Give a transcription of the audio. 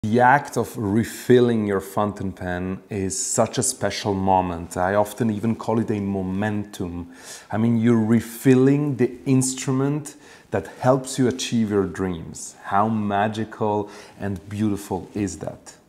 The act of refilling your fountain pen is such a special moment. I often even call it a momentum. I mean, you're refilling the instrument that helps you achieve your dreams. How magical and beautiful is that?